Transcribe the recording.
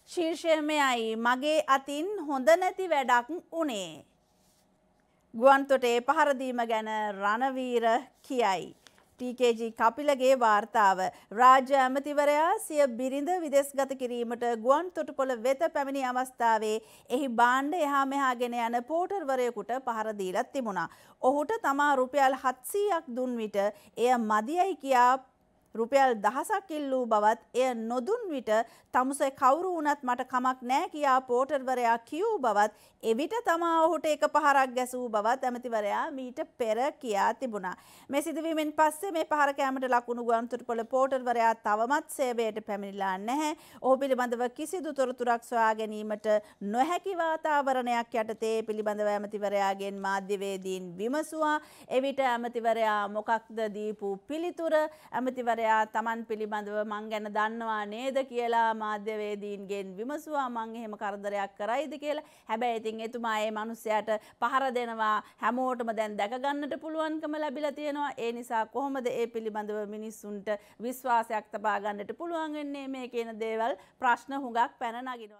ශීර්ෂය මෙයයි මගේ අතින් හොඳ නැති වැඩක් උනේ. ගුවන්තොටේ පහරදීම ගැන රණවීර කියයි. ටීකේජී කපිලගේ වාර්තාව. රාජ්‍ය ඇමතිවරයා සිය බිරිඳ විදෙස්ගත කිරීමට ගුවන්තොටුපොළ වෙත පැමිණි අවස්ථාවේ එහි භාණ්ඩ එහා මෙහා ගෙන යන පෝටර්වරයෙකුට පහර දීලා තිබුණා. ඔහුට තමා රුපියල් 700ක් දුන් විට එය මදියයි කියා රුපියල් 1000ක් ඉල්ලූ බවත් එය නොදුන් විට තමුසේ කවුරු වුණත් මට කමක් නෑ කියා පෝටර්වරයා කියූ බවත් එවිට තමා ඔහුට එක පහරක් ගැසූ බවත් ඇමතිවරයා මීට පෙර කියා තිබුණා. මේ සිදුවීමෙන් පස්සේ මේ පහර කෑමට ලකුණු ගුවන්තොටුපොළ පෝටර්වරයා තවමත් සේවයට පැමිණිලා නැහැ. ඔහු පිළිබඳව කිසිදු තොරතුරක් සොයා ගැනීමට නොහැකි වාතාවරණයක් යටතේ පිළිබඳව ඇමතිවරයාගෙන් මාධ්‍යවේදීන් විමසුවා. එවිට ඇමතිවරයා මොකක්ද දීපු පිළිතුර? ඇමතිවරයා තමන් පිළිබඳව මං ගැන දන්නවා නේද කියලා මාධ්‍යවේදීන්ගෙන් විමසුවා. මං එහෙම කරදරයක් කරයිද කියලා. හැබැයි ඉතින් එතුමා ඒ මිනිස්සයාට පහර දෙනවා හැමෝටම දැන් දැක ගන්නට පුළුවන්කම ලැබිලා තියෙනවා. ඒ නිසා කොහොමද ඒ පිළිබඳව මිනිස්සුන්ට විශ්වාසයක් තබා ගන්නට පුළුවන් වෙන්නේ? මේ කියන දේවල් ප්‍රශ්න හුඟක් පැන නගිනවා.